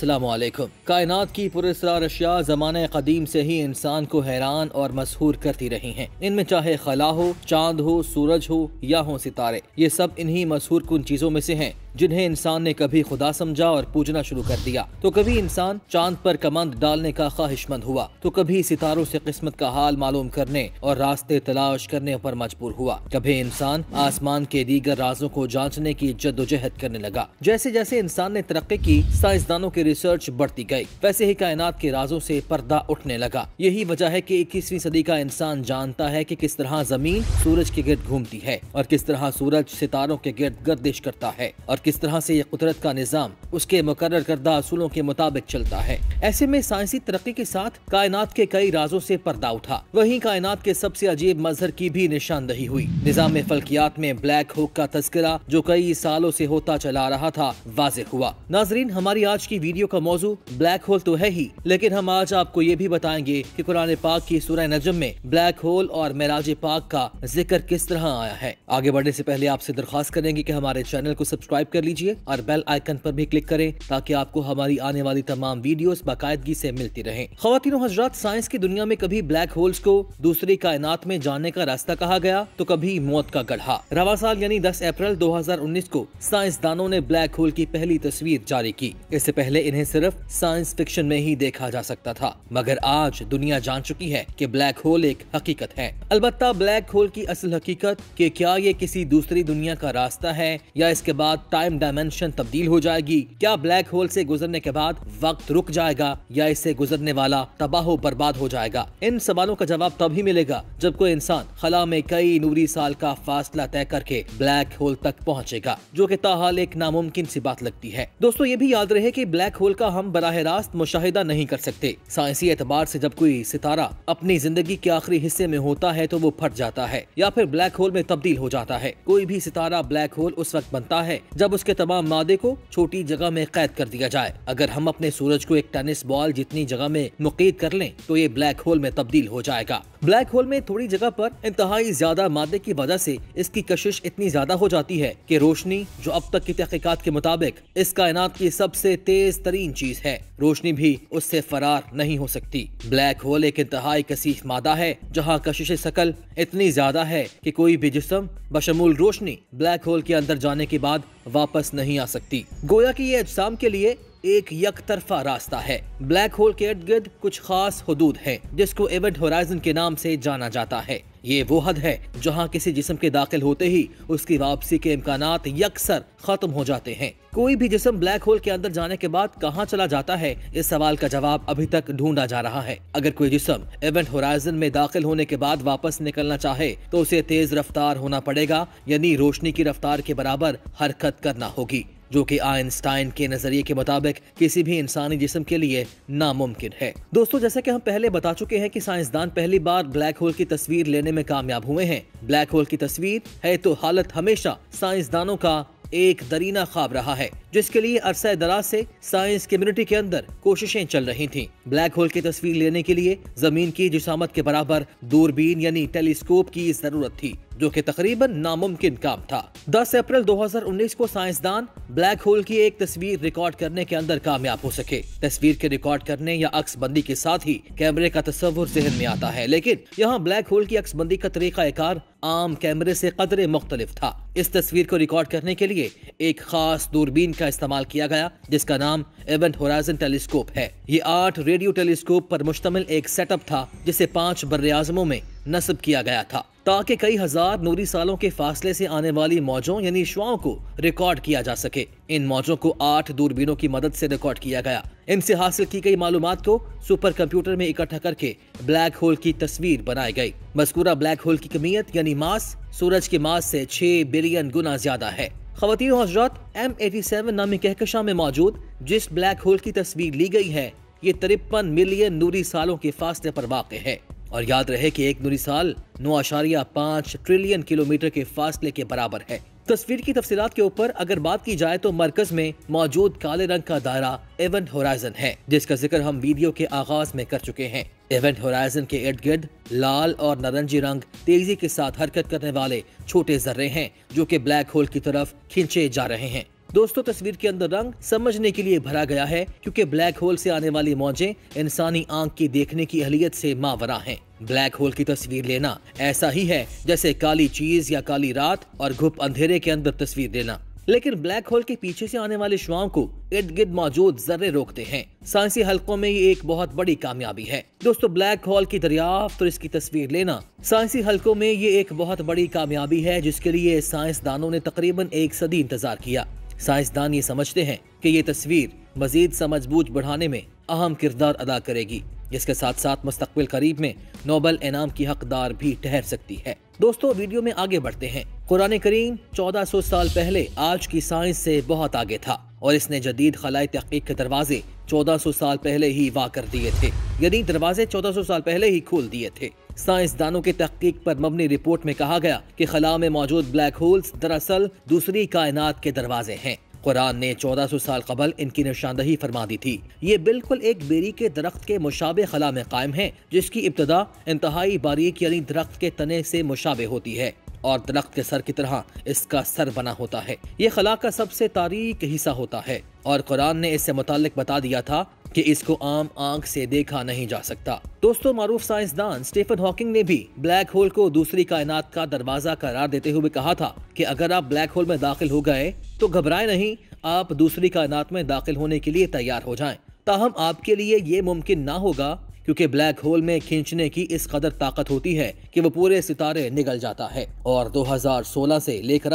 अस्सलामुअलैकुम। कायनात की पुरस्रार अशिया ज़माने क़दीम से ही इंसान को हैरान और मसहूर करती रही हैं। इनमें चाहे खला हो, चांद हो, सूरज हो या हो सितारे, ये सब इन्हीं मसहूर कुन चीज़ों में से हैं जिन्हें इंसान ने कभी खुदा समझा और पूजना शुरू कर दिया। तो कभी इंसान चांद पर कमंद डालने का ख्वाहिशमंद हुआ, तो कभी सितारों से किस्मत का हाल मालूम करने और रास्ते तलाश करने पर मजबूर हुआ। कभी इंसान आसमान के दीगर राजों को जांचने की जद्दोजहद करने लगा। जैसे जैसे इंसान ने तरक्की की, साइंसदानों की रिसर्च बढ़ती गई, वैसे ही कायनात के राजों से पर्दा उठने लगा। यही वजह है कि 21वीं सदी का इंसान जानता है कि किस तरह जमीन सूरज के गिर्द घूमती है और किस तरह सूरज सितारों के गिर्द गर्दिश करता है और किस तरह से ये कुदरत का निजाम उसके मुकर्रर करदा असूलों के मुताबिक चलता है। ऐसे में साइंसी तरक्की के साथ कायनात के कई राजों से पर्दा उठा। वहीं कायनात के सबसे अजीब मजहर की भी निशानदही हुई। निजाम फल्कियात में ब्लैक होल का तस्करा जो कई सालों से होता चला रहा था, वाज़ेह हुआ। नाजरीन, हमारी आज की वीडियो का मौजू ब्लैक होल तो है ही, लेकिन हम आज आपको ये भी बताएंगे कि कुरान पाक की सूरह नजम में ब्लैक होल और मेराज पाक का जिक्र किस तरह आया है। आगे बढ़ने से पहले आपसे दरख्वास्त करेंगे कि हमारे चैनल को सब्सक्राइब कर लीजिए और बेल आइकन पर भी क्लिक करें ताकि आपको हमारी आने वाली तमाम वीडियोस बाकायदगी से मिलती रहें। ख्वातीन और हजरात, साइंस की दुनिया में कभी ब्लैक होल्स को दूसरी कायनात में जाने का रास्ता कहा गया तो कभी मौत का गड्ढा। रवा साल यानी 10 अप्रैल 2019 को साइंसदानों ने ब्लैक होल की पहली तस्वीर जारी की। इससे पहले इन्हें सिर्फ साइंस फिक्शन में ही देखा जा सकता था, मगर आज दुनिया जान चुकी है कि ब्लैक होल एक हकीकत है। अलबत्ता ब्लैक होल की असल हकीकत कि क्या ये किसी दूसरी दुनिया का रास्ता है या इसके बाद टाइम डायमेंशन तब्दील हो जाएगी, क्या ब्लैक होल से गुजरने के बाद वक्त रुक जाएगा या इससे गुजरने वाला तबाह बर्बाद हो जाएगा, इन सवालों का जवाब तभी मिलेगा जब कोई इंसान खला में कई नूरी साल का फासला तय करके ब्लैक होल तक पहुंचेगा, जो कि ताहाल एक नामुमकिन सी बात लगती है। दोस्तों, ये भी याद रहे कि ब्लैक होल का हम बराह रास्त मुशाहिदा नहीं कर सकते। साइंसी एतबार से जब कोई सितारा अपनी जिंदगी के आखिरी हिस्से में होता है तो वो फट जाता है या फिर ब्लैक होल में तब्दील हो जाता है। कोई भी सितारा ब्लैक होल उस वक्त बनता है जब उसके तमाम मादे को छोटी जगह में कैद कर दिया जाए। अगर हम अपने सूरज को एक टेनिस बॉल जितनी जगह में मुक़ीद कर लें तो ये ब्लैक होल में तब्दील हो जाएगा। ब्लैक होल में थोड़ी जगह पर इंतहाई ज्यादा मादे की वजह से इसकी कशिश इतनी ज्यादा हो जाती है कि रोशनी, जो अब तक की तहकीकात के मुताबिक इस कायनात की सबसे तेज तरीन चीज है, रोशनी भी उससे फरार नहीं हो सकती। ब्लैक होल एक इंतहाई कसीफ मादा है जहाँ कशिश सकल इतनी ज्यादा है कि कोई भी जिस्म बशमूल रोशनी ब्लैक होल के अंदर जाने के बाद वापस नहीं आ सकती। गोया कि ये अजसाम के लिए एक यकतरफा रास्ता है। ब्लैक होल के इर्द गिर्द कुछ खास हुदूद है जिसको इवेंट होराइजन के नाम से जाना जाता है। ये वो हद है जहाँ किसी जिस्म के दाखिल होते ही उसकी वापसी के इम्कानात यकसर खत्म हो जाते हैं। कोई भी जिस्म ब्लैक होल के अंदर जाने के बाद कहाँ चला जाता है, इस सवाल का जवाब अभी तक ढूंढा जा रहा है। अगर कोई जिस्म इवेंट होराइजन में दाखिल होने के बाद वापस निकलना चाहे तो उसे तेज रफ्तार होना पड़ेगा, यानी रोशनी की रफ्तार के बराबर हरकत करना होगी, जो कि आइंस्टाइन के नजरिए के मुताबिक किसी भी इंसानी जिस्म के लिए नामुमकिन है। दोस्तों, जैसा कि हम पहले बता चुके हैं कि साइंसदान पहली बार ब्लैक होल की तस्वीर लेने में कामयाब हुए हैं। ब्लैक होल की तस्वीर है तो हालत हमेशा साइंसदानों का एक दरीना ख्वाब रहा है, जिसके लिए अरसा दराज से साइंस कम्युनिटी के अंदर कोशिशें चल रही थीं। ब्लैक होल की तस्वीर लेने के लिए जमीन की जिसामत के बराबर दूरबीन यानी टेलीस्कोप की जरूरत थी, जो कि तकरीबन नामुमकिन काम था। 10 अप्रैल 2019 को साइंसदान ब्लैक होल की एक तस्वीर रिकॉर्ड करने के अंदर कामयाब हो सके। तस्वीर के रिकॉर्ड करने या अक्सबंदी के साथ ही कैमरे का तस्वुर ज़हन में आता है, लेकिन यहाँ ब्लैक होल की अक्सबंदी का तरीक़ाकार आम कैमरे से कदरे मुख्तलिफ था। इस तस्वीर को रिकॉर्ड करने के लिए एक खास दूरबीन का इस्तेमाल किया गया जिसका नाम इवेंट होराइजन टेलीस्कोप है। ये 8 रेडियो टेलीस्कोप पर मुश्तमिल एक सेटअप था जिसे 5 बर्रे-आज़मों में नस्ब किया गया था ताकि कई हजार नूरी सालों के फासले से आने वाली मौजों यानी शुआओं को रिकॉर्ड किया जा सके। इन मौजों को 8 दूरबीनों की मदद से रिकॉर्ड किया गया। इनसे हासिल की गई मालूमात को सुपर कंप्यूटर में इकट्ठा करके ब्लैक होल की तस्वीर बनाई गई। मज़कूरा ब्लैक होल की कमियत यानी मास सूरज के मास से 6 बिलियन गुना ज्यादा है। ख़वातीन और हज़रात, M87 नामी कहकशां में मौजूद जिस ब्लैक होल की तस्वीर ली गई है, ये 53 मिलियन नूरी सालों के फासले पर वाक़ है। और याद रहे कि एक नूरी साल 9.5 ट्रिलियन किलोमीटर के फासले के बराबर है। तस्वीर की तफसीलात के ऊपर अगर बात की जाए तो मरकज में मौजूद काले रंग का दायरा इवेंट होराइजन है, जिसका जिक्र हम वीडियो के आगाज में कर चुके हैं। इवेंट होराइजन के इर्द गिर्द लाल और नारंगी रंग तेजी के साथ हरकत करने वाले छोटे जर्रे हैं जो कि ब्लैक होल की तरफ खींचे जा रहे हैं। दोस्तों तस्वीर के अंदर रंग समझने के लिए भरा गया है, क्योंकि ब्लैक होल से आने वाली मौजें इंसानी आंख की देखने की अहलियत से मावरा हैं। ब्लैक होल की तस्वीर लेना ऐसा ही है जैसे काली चीज या काली रात और घुप अंधेरे के अंदर तस्वीर लेना। लेकिन ब्लैक होल के पीछे से आने वाले शुआओं को इर्द गिर्द मौजूद जर्रे रोकते हैं। साइंसी हलकों में ये एक बहुत बड़ी कामयाबी है। दोस्तों ब्लैक होल की दरियाफ्त और इसकी तस्वीर लेना साइंसी हलकों में ये एक बहुत बड़ी कामयाबी है, जिसके लिए साइंसदानों ने तकरीबन 1 सदी इंतजार किया। साइंसदान ये समझते हैं कि ये तस्वीर मजीद समझबूझ बढ़ाने में अहम किरदार अदा करेगी, जिसके साथ साथ मुस्तकबिल करीब में नोबेल इनाम की हकदार भी ठहर सकती है। दोस्तों वीडियो में आगे बढ़ते हैं। कुरान करीम 1400 साल पहले आज की साइंस से बहुत आगे था और इसने जदीद खलाई तहकीक के दरवाजे 1400 साल पहले ही वाह कर दिए थे, यानी दरवाजे 1400 साल पहले ही खोल दिए थे। साइंसदानों की तहकीक पर मबनी रिपोर्ट में कहा गया कि खला में मौजूद ब्लैक होल्स दरअसल दूसरी कायनात के दरवाजे हैं। कुरान ने 1400 साल कबल इनकी निशानदही फरमा दी थी। ये बिल्कुल एक बेरी के दरख्त के मुशाबे खला में कायम है, जिसकी इब्तदा इंतहाई बारीक यानी दरख्त के तने से मुशाबे होती है और दरख्त के सर की तरह इसका सर बना होता है। ये खला का सबसे तारीक हिस्सा होता है और कुरान ने इससे मुताल्लिक बता दिया था कि इसको आम आंख से देखा नहीं जा सकता। दोस्तों मारूफ साइंसदान स्टीफन हॉकिंग ने भी ब्लैक होल को दूसरी कायनात का दरवाजा करार देते हुए कहा था कि अगर आप ब्लैक होल में दाखिल हो गए तो घबराएं नहीं, आप दूसरी कायनात में दाखिल होने के लिए तैयार हो जाएं। ताहम आपके लिए ये मुमकिन ना होगा, क्योंकि ब्लैक होल में खींचने की इस कदर ताकत होती है कि वो पूरे सितारे निगल जाता है। और 2016 से लेकर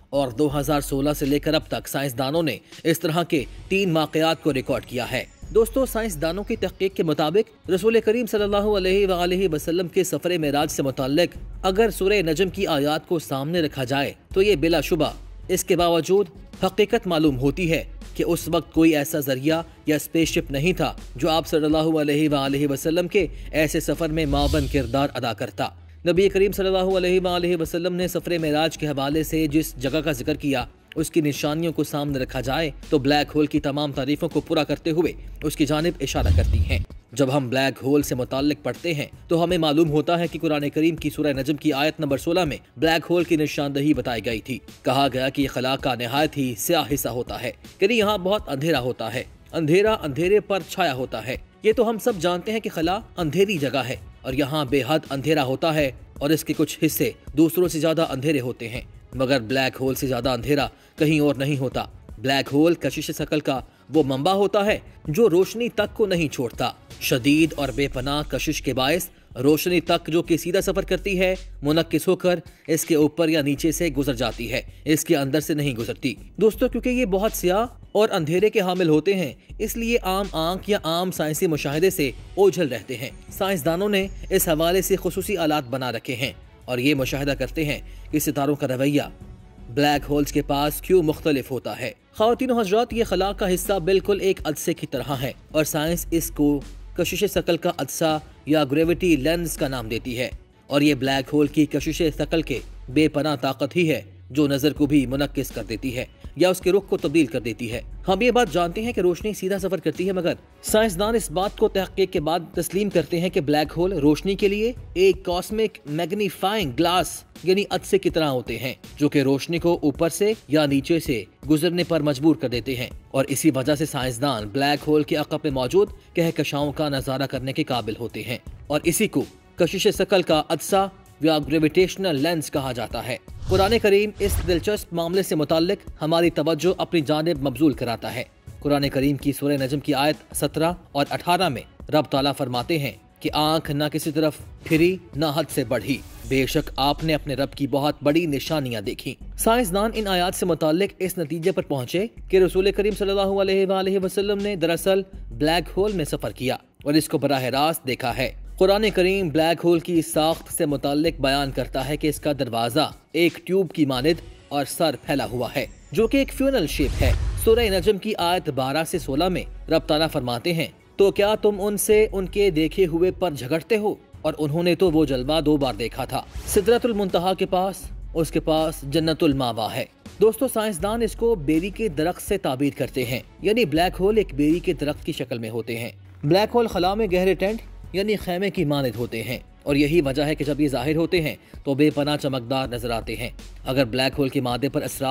अब तक साइंसदानों ने इस तरह के 3 वाकयात को रिकॉर्ड किया है। दोस्तों साइंसदानों की तहकीक के मुताबिक रसूल करीम सल्लल्लाहु अलैहि वसल्लम के सफरे मेराज से मुताल्लिक अगर सूरह नजम की आयात को सामने रखा जाए तो ये बिलाशुबा इसके बावजूद हकीकत मालूम होती है कि उस वक्त कोई ऐसा जरिया या स्पेसशिप नहीं था जो आप सल्लल्लाहु अलैहि वसल्लम के ऐसे सफर में मावन किरदार अदा करता। नबी करीम सल्लल्लाहु अलैहि वसल्लम ने सफरे मेराज के हवाले से जिस जगह का जिक्र किया उसकी निशानियों को सामने रखा जाए तो ब्लैक होल की तमाम तारीफों को पूरा करते हुए उसकी जानिब इशारा करती हैं। जब हम ब्लैक होल से मुताल्लिक पढ़ते हैं तो हमें मालूम होता है कि कुरान करीम की सूरह नजम की आयत नंबर 16 में ब्लैक होल की निशानदही बताई गई थी। कहा गया कि खला का निहायत ही स्याह हिस्सा होता है, यानी यहाँ बहुत अंधेरा होता है, अंधेरा अंधेरे पर छाया होता है। ये तो हम सब जानते हैं कि खला अंधेरी जगह है और यहाँ बेहद अंधेरा होता है और इसके कुछ हिस्से दूसरों से ज्यादा अंधेरे होते हैं, मगर ब्लैक होल से ज्यादा अंधेरा कहीं और नहीं होता। ब्लैक होल कशिश शकल का वो मंबा होता है जो रोशनी तक को नहीं छोड़ता। शदीद और बेपनाह कशिश के बायस रोशनी तक जो कि सीधा सफर करती है मुनक्किस होकर इसके ऊपर या नीचे से गुजर जाती है, इसके अंदर से नहीं गुजरती। दोस्तों क्योंकि ये बहुत स्याह और अंधेरे के हामिल होते हैं, इसलिए आम आंख या आम साइंसी मुशाहिदे से ओझल रहते हैं। साइंसदानों ने इस हवाले से खुसूसी आलात बना रखे हैं और ये मुशाहिदा करते हैं कि सितारों का रवैया ब्लैक होल्स के पास क्यों मुख्तलिफ होता है। ख़वातीनो हज़रात, ये खला का हिस्सा बिल्कुल एक अदसे की तरह है और साइंस इसको कशिश शकल का अदसा या ग्रेविटी लेंस का नाम देती है और ये ब्लैक होल की कशिश शकल के बेपनाह ताकत ही है जो नजर को भी मुनक्किस कर देती है या उसके रुख को तब्दील कर देती है। हम ये बात जानते हैं कि रोशनी सीधा सफर करती है, मगर साइंसदान इस बात को तहकीक के बाद तस्लीम करते हैं कि ब्लैक होल रोशनी के लिए एक कॉस्मिक मैग्नीफाइंग ग्लास यानी अदसे की तरह होते हैं, जो कि रोशनी को ऊपर से या नीचे से गुजरने पर मजबूर कर देते हैं और इसी वजह से साइंसदान ब्लैक होल के अक़ब में मौजूद कहकशाओं का नजारा करने के काबिल होते हैं और इसी को कशिश शकल का अदसा या ग्रेविटेशनल लेंस कहा जाता है। कुरान करीम इस दिलचस्प मामले से मुताल्लिक हमारी तवज्जो अपनी जानिब मबजूल कराता है। कुरान करीम की सूरह नजम की आयत 17 और 18 में रब ताला फरमाते हैं कि आंख न किसी तरफ फिरी न हद से बढ़ी, बेशक आपने अपने रब की बहुत बड़ी निशानियां देखी। साइंसदान इन आयात से मुताल्लिक इस नतीजे पर पहुंचे कि रसूल करीम सल्लल्लाहु अलैहि वसल्लम ने दरअसल ब्लैक होल में सफर किया और इसको बराह रास्त देखा है। कुरान करीम ब्लैक होल की साख्त से मुताल्लिक बयान करता है कि इसका दरवाजा एक ट्यूब की मानिद और सर फैला हुआ है जो कि एक फ्यूनल शेप है। सूरह नजम की आयत 12 से 16 में रब ताला फरमाते हैं, तो क्या तुम उनसे उनके देखे हुए पर झगड़ते हो और उन्होंने तो वो जलवा 2 बार देखा था, सिदरतुल मुंतहा के पास, उसके पास जन्नतुल मावा है। दोस्तों साइंसदान इसको बेरी के दरख्त से ताबीर करते हैं, यानी ब्लैक होल एक बेरी के दरख्त की शक्ल में होते हैं। ब्लैक होल खला में गहरे टेंट यानी खैमे की मानिद होते हैं और यही वजह है कि जब ये जाहिर होते हैं तो बेपनाह चमकदार नजर आते हैं। अगर ब्लैक होल के मादे पर असरात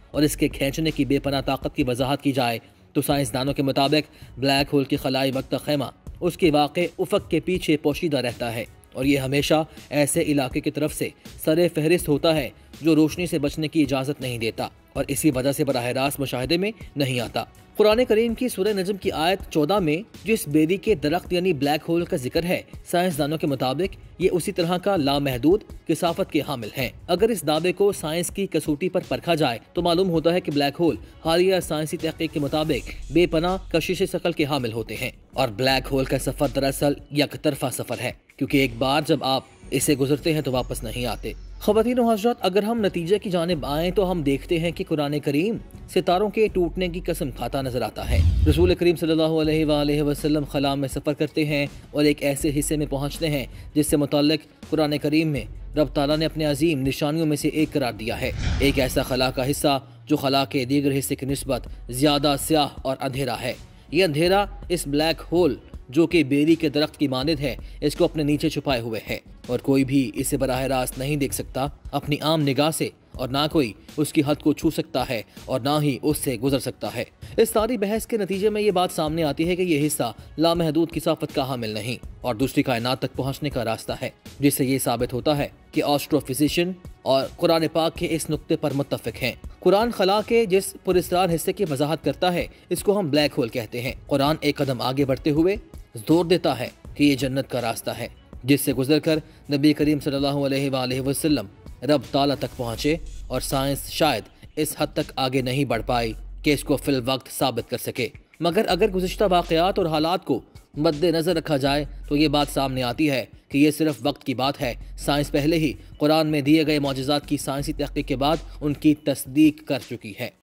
और इसके खींचने की बेपनाह ताकत की वजाहत की जाए तो साइंसदानों के मुताबिक ब्लैक होल की खलाई वक्त ख़ैमा उसके वाक़े उफ़क़ के पीछे पोशीदा रहता है और ये हमेशा ऐसे इलाके की तरफ से सरे फहरिस्त होता है जो रोशनी से बचने की इजाज़त नहीं देता और इसी वजह से बराह रास्त मुशाहिदे में नहीं आता। कुरान करीम की सूरह नजम की आयत 14 में जिस बेरी के दरख्त यानी ब्लैक होल का जिक्र है, साइंसदानों के मुताबिक ये उसी तरह का लामहदूद किसाफत के हामिल हैं। अगर इस दावे को साइंस की कसौटी पर परखा जाए तो मालूम होता है कि ब्लैक होल हालिया साइंसी तहकीक के मुताबिक बेपनाह कशिश शकल के हामिल होते हैं और ब्लैक होल का सफर दरअसल यकतरफा सफर है, क्योंकि एक बार जब आप इसे गुजरते हैं तो वापस नहीं आते। ख़वातीन और हज़रात, अगर हम नतीजे की जानिब आएँ तो हम देखते हैं कि कुरान करीम सितारों के टूटने की कसम खाता नजर आता है। रसूल करीम सल्लल्लाहु अलैहि वसल्लम खला में सफ़र करते हैं और एक ऐसे हिस्से में पहुँचते हैं जिससे मुतल्लिक़ कुरान करीम में रब ताला ने अपने अजीम निशानियों में से एक करार दिया है। एक ऐसा खला का हिस्सा जो खला के दीगर हिस्से की निस्बत ज़्यादा स्याह और अंधेरा है। ये अंधेरा इस ब्लैक होल जो कि बेरी के दरख्त की मानद है इसको अपने नीचे छुपाए हुए है और कोई भी इसे बराह रास्त नहीं देख सकता अपनी आम निगाह से, और ना कोई उसकी हद को छू सकता है और ना ही उससे गुजर सकता है। इस सारी बहस के नतीजे में ये बात सामने आती है कि यह हिस्सा लामहदूद किसाफत का हामिल नहीं और दूसरी कायनात तक पहुंचने का रास्ता है, जिससे ये साबित होता है कि एस्ट्रोफिजिशियन और कुरान पाक के इस नुक्ते पर मुत्तफिक हैं। कुरान खला के जिस पुरस्कार हिस्से की वजाहत करता है इसको हम ब्लैक होल कहते हैं। कुरान एक कदम आगे बढ़ते हुए जोर देता है कि ये जन्नत का रास्ता है जिससे गुजरकर नबी करीम सल्लल्लाहु अलैहि वसल्लम रब ताला तक पहुँचे और साइंस शायद इस हद तक आगे नहीं बढ़ पाई कि इसको फिल वक्त साबित कर सके। मगर अगर गुज़िश्ता वाक़यात और हालात को मद्देनज़र रखा जाए तो ये बात सामने आती है कि ये सिर्फ वक्त की बात है। साइंस पहले ही कुरान में दिए गए मौजज़ात की साइंसी तहक़ीक़ के बाद उनकी तस्दीक कर चुकी है।